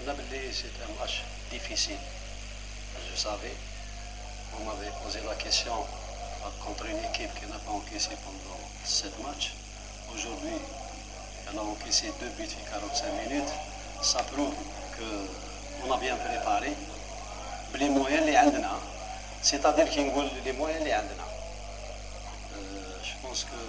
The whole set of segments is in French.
C'était un match difficile. Je savais. On m'avait posé la question contre une équipe qui n'a pas encaissé pendant 7 matchs. Aujourd'hui, elle a encaissé 2 buts en 45 minutes. Ça prouve qu'on a bien préparé. Les moyens les عندنا. C'est-à-dire qu'il y a les moyens les عندنا. Je pense que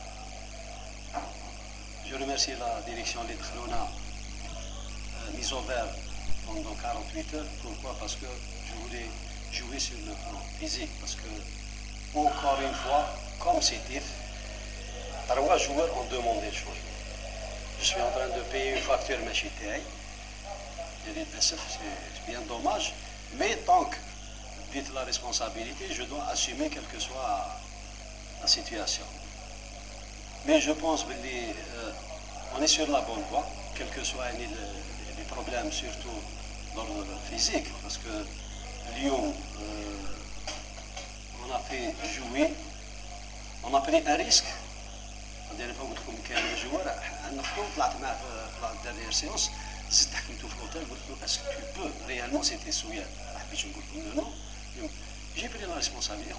je remercie la direction de Khlouna mise au vert pendant 48 heures. Pourquoi? Parce que je voulais jouer sur le plan physique. Parce que, encore une fois, comme c'est dit, 3 joueurs ont demandé le changement. Je suis en train de payer une facture machitaille. C'est bien dommage. Mais tant que dites la responsabilité, je dois assumer quelle que soit la situation. Mais je pense qu'on est sur la bonne voie, quels que soient les problèmes, surtout d'ordre physique, parce que Lyon, on a fait jouer, on a pris un risque. La dernière fois que je suis joueur, la dernière séance, est-ce que tu peux réellement, c'était souillé. Non, j'ai pris la responsabilité.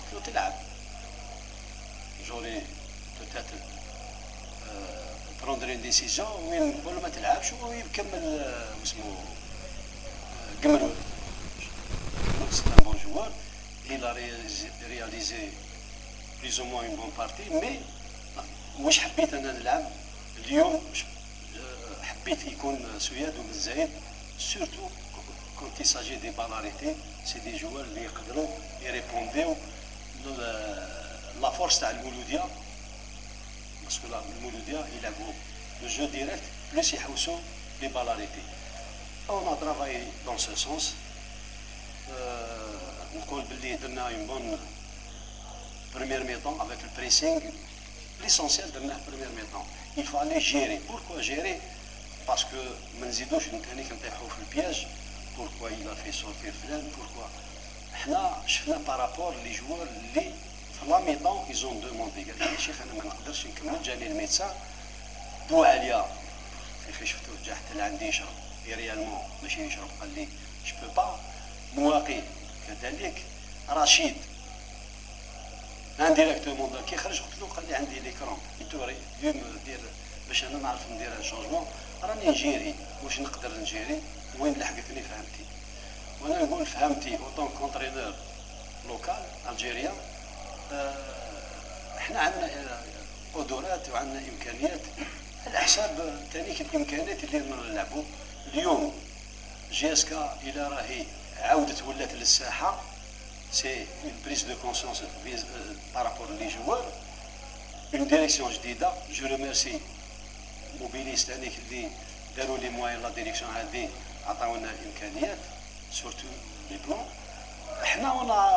J'aurais peut-être prendre une décision وين نقول له ما تلعبش ويكمل اسمه قمرو. C'est un bon joueur. Il a réalisé plus ou moins une bonne partie, mais واش حبيت انا نلعب اليوم حبيت يكون سوياد وبن زايد surtout quand il s'agit des balles arrêtées. C'est des joueurs اللي يقدروا يريبونديو la force تاع المولودية. Parce que là, le Mouloudia, il a le jeu direct, plus il y a les balles arrêtées. On a travaillé dans ce sens. On a une bonne première mi-temps avec le pressing. L'essentiel de la première mi-temps, il fallait gérer. Pourquoi gérer? Parce que Menzido, je ne connais qu'un le piège. Pourquoi il a fait sortir Flan? Pourquoi? Là, par rapport aux joueurs, في لا ميطون ils ont demandé قال لي شيخ انا ما نقدرش نكمل. جاني الميدسان بوعليا كيف شفتو رجع حتى لعندي يشرب ريالمون ماشي يشرب. قال لي جو بو با. مواقي كذلك رشيد انديريكتومون كي خرج قلت له قال لي عندي ليكرون يتوري اليوم دير باش انا نعرف ندير شونجمون. راني نجيري واش نقدر نجيري وين لحقتني فهمتي. وانا نقول فهمتي اوطون كونترينور لوكال الجيريان. احنا عندنا قدرات وعندنا امكانيات على حساب ثاني الامكانيات اللي نلعبوا اليوم. جي اس كا الى راهي عاودت ولات للساحه. سي اون بريز دو كونسيونس بارابور لي جوار. اون ديريكسيون جديده. جو ريميرسي موبيليست ثاني اللي داروا لي موان لا ديريكسيون هذه عطاونا الامكانيات سورتو لي بلون. احنا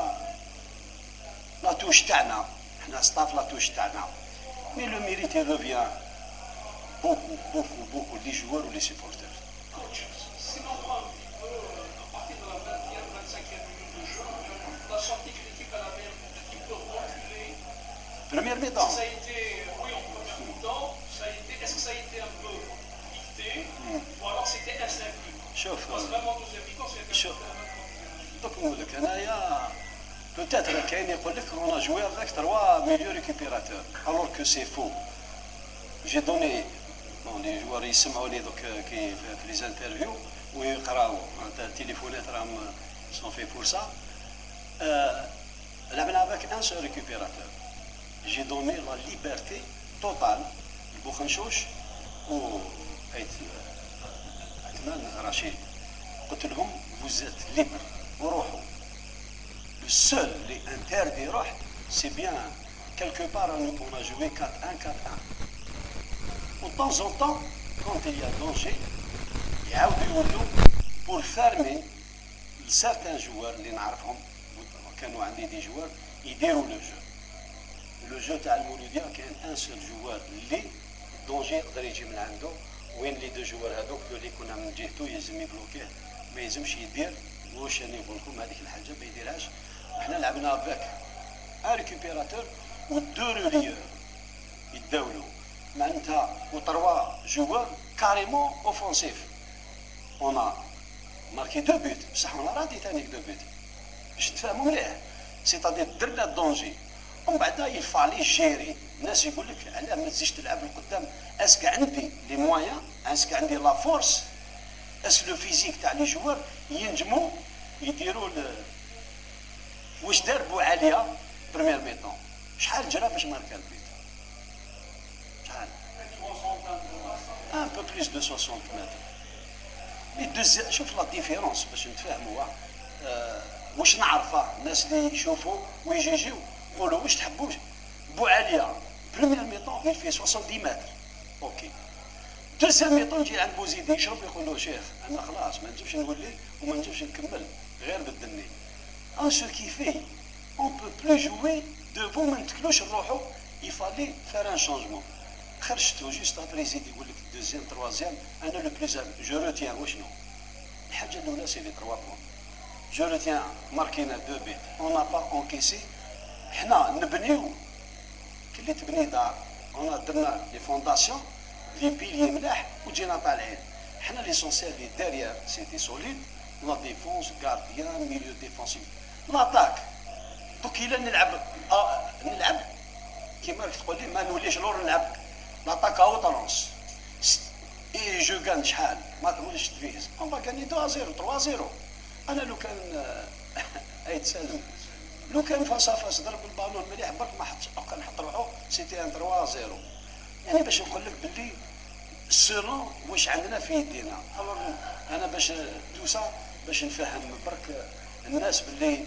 la touche تاعنا احنا ستاف لا touche تاعنا. mais le mérite il revient beaucoup les joueurs ou les supporters. Si l'on prend un petit peu à partir de la 20e, 25e minute de jeu, la sortie critique à la même un petit peu reculée. Première mi-temps. Ça a été, oui, en première mi-temps, est-ce que ça a été un peu dicté ou alors c'était instinctif? شوف Parce que vraiment, deuxième mi-temps, c'était دوك نقول لك انايا peut-être كاين يقول لك on a joué avec 3 milieux récupérateurs alors que c'est faux. J'ai donné les joueurs يسمعوا لي دوك كي في les interviews ويقراو التليفونات راهم sont faits pour ça. لعبنا avec un seul récupérateur. J'ai donné la liberté totale لبوخنشوش و عثمان رشيد. قلت لهم vous êtes libres وروحوا. Le seul, les interdits, c'est bien, quelque part, on a joué 4-1, 4-1. De temps en temps, quand il y a danger, il y a pour fermer certains joueurs, les narfons, quand on a des joueurs, ils déroulent le jeu. Le jeu de Al-Mouloudia, qui est un seul joueur, les dangers, où les 2 joueurs, donc, les qu'on a dit tout, ils ont bloqué, mais ils ont chié واش انا نقول لكم هذيك الحاجه ما يديرهاش. احنا لعبنا افيك ان ريكوبيراتور و 2 روليور يتداولوا معناتها و 3 جوار كاريمون اوفونسيف. اون ماركي دو بوت بصح انا رادي ثاني دو بوت باش تفهموا مليح. سيتادير درنا الدونجي ومن بعد يفالي جيري. الناس يقول لك علاه ما تزيدش تلعب القدام. اسك عندي لي مويان، اسك عندي لا فورس، اسك لو فيزيك تاع لي جوار ينجموا يديروا واش دار بوعليا بريمير ميطون. شحال جرى باش ماركا البيت؟ شحال؟ ان بو بليس دو 60 متر. مي شوف لا ديفيرونس باش نتفاهموا. واش نعرفها الناس اللي يشوفوا ويجيو يقولوا واش تحبوش بوعليا بريمير ميطون il fait 70 متر. اوكي. دوزيام ميطون يجي عند بوزيدي يشرب يقول له شيخ انا خلاص ما نجمش نولي وما نجمش نكمل غير بدلني. ان سو كي في اون بو بلو جوي دوفو ما نتكلوش نروحوا. يفالي فار ان شونجمون. خرجتو جوست ابري يزيد يقول لك دوزيام تروازيام. انا لو بلوز جو روتيان وشنو؟ الحاجه الاولى سي لي 3 بوان. جو روتيان ماركينا دو بيت اون n'a pas encaissé. حنا نبنيو كي اللي تبني دار انا درنا لي فونداسيون لي بيلي ملاح وجينا طالعين. حنا ليسونسيال لي ديريير سيتي سوليد. لا ديفونس غارديان ميليو ديفونسيف لاتاك. دوك الا نلعب نلعب كيما راك تقول لي ما نوليش لور نلعب لاتاك اوترونس اي جو كان شحال ما توليش تفيز اون با كاني 2-0 3-0. انا لو كان ايت سالم لو كان فاس فاس ضرب البالون مليح برك ما حطش كان حط روحو سيتي ان 3-0. يعني باش نقول لك باللي سيلون واش عندنا في يدينا. الوغ انا باش توسا باش نفهم برك الناس باللي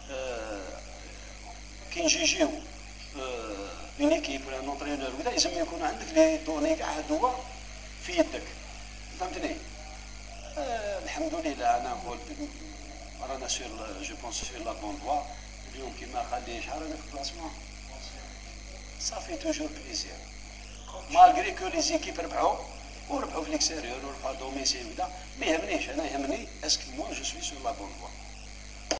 كي نجيو اون ايكيب ولا نونترينور وكذا لازم يكون عندك لي دوني كاع هادو في يدك. فهمتني؟ الحمد لله انا نقول رانا سير جو بونس سير لا بون فوا. اليوم كيما قال لي شحال رانا في الكلاسمون صافي توجور بليزير مالغري كو لي زيكيب ربحوا وربحوا في ليكسيريور وربحوا دوميسيل وكذا. ما يهمنيش انا يهمني اسكو موا جو سوي سور لا بون فوا.